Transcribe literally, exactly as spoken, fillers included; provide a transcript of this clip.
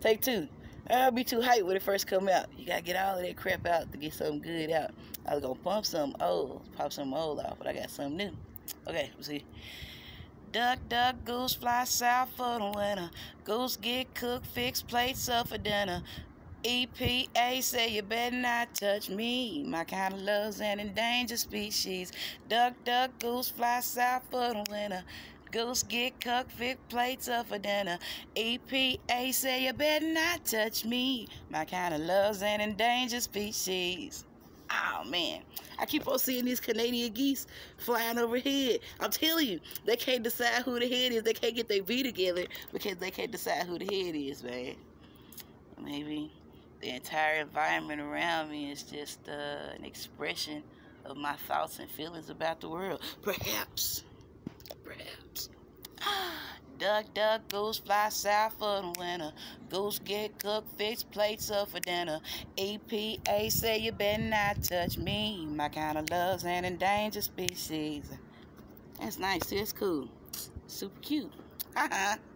Take two. I'll be too hyped when it first come out. You gotta get all of that crap out to get something good out. I was gonna pump something old, pop something old off, but I got something new. Okay, let's see. Duck, duck, goose, fly south for the winter. Goose get cooked, fix plates up for dinner. E P A say you better not touch me. My kind of love's an endangered species. Duck, duck, goose, fly south for the winter. Goose get cooked, fix plates up for dinner. E P A say you better not touch me. My kind of love's an endangered species. Oh, man. I keep on seeing these Canadian geese flying overhead. I'm telling you, they can't decide who the head is. They can't get their V together because they can't decide who the head is, man. Maybe the entire environment around me is just uh, an expression of my thoughts and feelings about the world. Perhaps. Perhaps. Duck, duck, goose, fly south for the winter. Goose get cooked, fix plates up for dinner. E P A say you better not touch me. My kind of love's an endangered species. That's nice. That's cool. Super cute. Haha.